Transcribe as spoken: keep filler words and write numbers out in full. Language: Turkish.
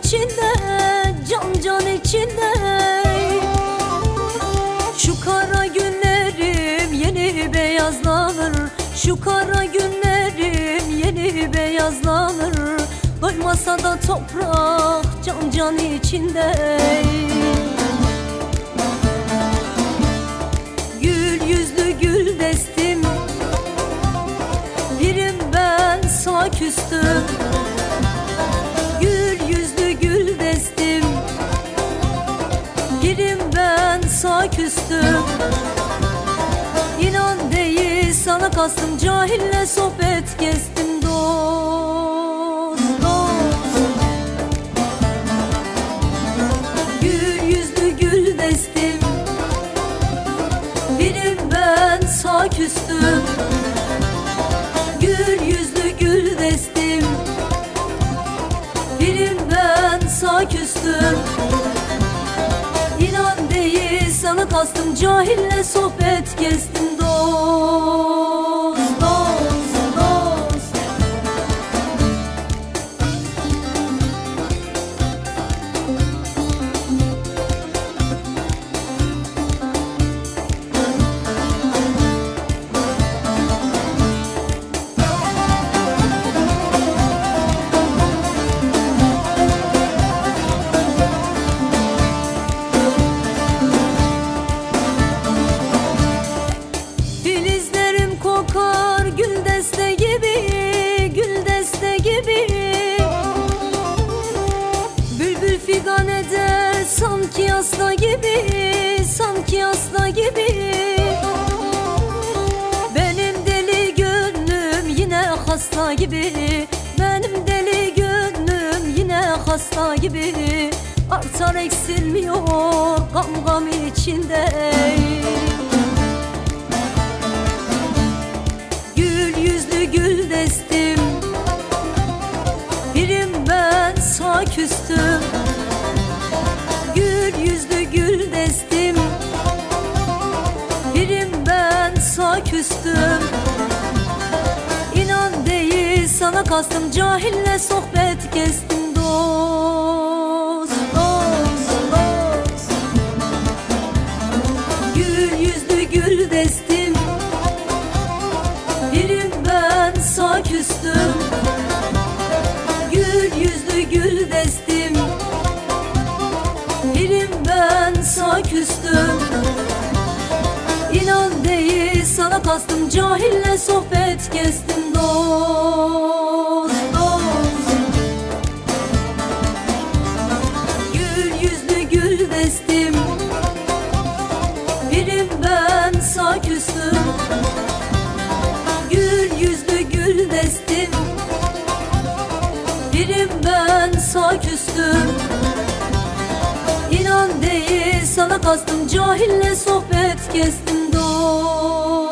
içinde, can can içinde. Şu kara günlerim yeni beyazlanır, şu kara günlerim yeni beyazlanır. Doymasa da toprak can can içinde. Gül yüzlü gül destim, birim ben sana küstüm. Gül yüzlü gül destim, birim ben sana küstüm. İnan değil sana kastım, cahille sohbet kestim dost, dost. Gül yüzlü gül destim, birim ben sana küstüm. Gül yüzlü gül destim, birim ben sana küstüm. İnan değil sana kastım, cahille sohbet kestim dost, dost, dost. Kokar gül deste gibi, gül deste gibi. Bülbül figan eder sanki asla gibi, sanki asla gibi. Benim deli gönlüm yine hasta gibi, benim deli gönlüm yine hasta gibi. Artar eksilmiyor gam gam içinde. Gül destim, birim ben sana küstüm. Gül yüzlü gül destim, birim ben sana küstüm. İnan değil sana kastım, cahille sohbet kestim dost, dost, dost. Gül yüzlü gül destim, birim ben sana küstüm. Gül yüzlü gül destim, birim ben sana küstüm. İnan değil sana kastım, cahille sohbet kestim dost, dost. Gül yüzlü gül destim, birim ben sana küstüm. Gül yüzlü gül destim, birim ben sana küstüm. İnan değil sana kastım, cahille sohbet kestim dost.